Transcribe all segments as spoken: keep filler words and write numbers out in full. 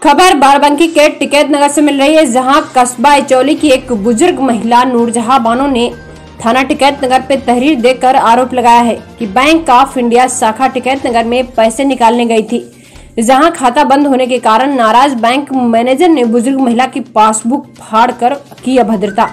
खबर बाराबंकी के टिकैत नगर से मिल रही है, जहां कस्बा इचौली की एक बुजुर्ग महिला नूरजहां बानो ने थाना टिकैत नगर पे तहरीर देकर आरोप लगाया है कि बैंक ऑफ इंडिया शाखा टिकैत नगर में पैसे निकालने गई थी, जहां खाता बंद होने के कारण नाराज बैंक मैनेजर ने बुजुर्ग महिला की पासबुक फाड़ कर की अभद्रता।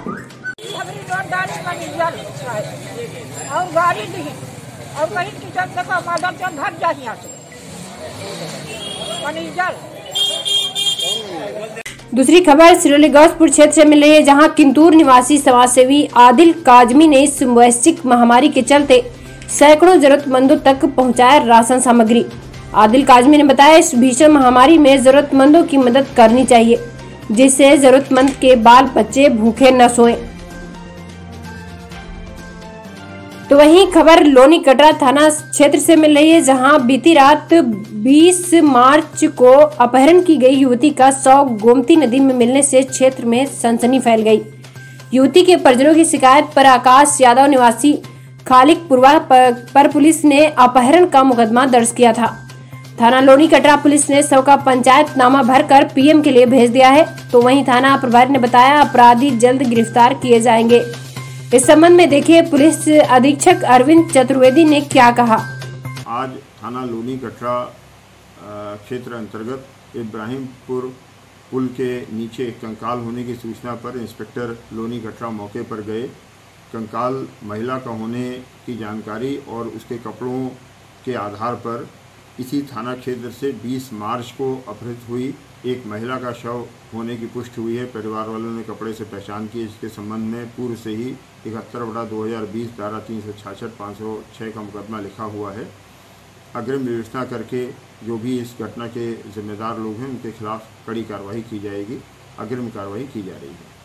दूसरी खबर सिरोली गौसपुर क्षेत्र से मिल रही है, जहां किंतूर निवासी समाजसेवी आदिल काजमी ने इस वैश्विक महामारी के चलते सैकड़ों जरूरतमंदों तक पहुंचाया राशन सामग्री। आदिल काजमी ने बताया, इस भीषण महामारी में जरूरतमंदों की मदद करनी चाहिए, जिससे जरूरतमंद के बाल बच्चे भूखे न सोएं। तो वहीं खबर लोनी कटरा थाना क्षेत्र से मिल रही है, जहां बीती रात बीस मार्च को अपहरण की गई युवती का शव गोमती नदी में मिलने से क्षेत्र में सनसनी फैल गई। युवती के परिजनों की शिकायत पर आकाश यादव निवासी खालिकपुरवा पर, पर पुलिस ने अपहरण का मुकदमा दर्ज किया था। थाना लोनी कटरा पुलिस ने शव का पंचायतनामा भरकर पीएम के लिए भेज दिया है। तो वहीं थाना प्रभारी ने बताया, अपराधी जल्द गिरफ्तार किए जाएंगे। इस संबंध में देखिए पुलिस अधीक्षक अरविंद चतुर्वेदी ने क्या कहा। आज थाना लोनी कटरा क्षेत्र अंतर्गत इब्राहिमपुर पुल के नीचे एक कंकाल होने की सूचना पर इंस्पेक्टर लोनी कटरा मौके पर गए। कंकाल महिला का होने की जानकारी और उसके कपड़ों के आधार पर इसी थाना क्षेत्र से बीस मार्च को अपहृत हुई एक महिला का शव होने की पुष्टि हुई है। परिवार वालों ने कपड़े से पहचान की। इसके संबंध में पूर्व से ही इकहत्तर बटा दो हजार बीस धारा तीन सौ छाछठ पाँच सौ छः का मुकदमा लिखा हुआ है। अग्रिम विवेचना करके जो भी इस घटना के जिम्मेदार लोग हैं उनके खिलाफ कड़ी कार्रवाई की जाएगी। अग्रिम कार्रवाई की जा रही है।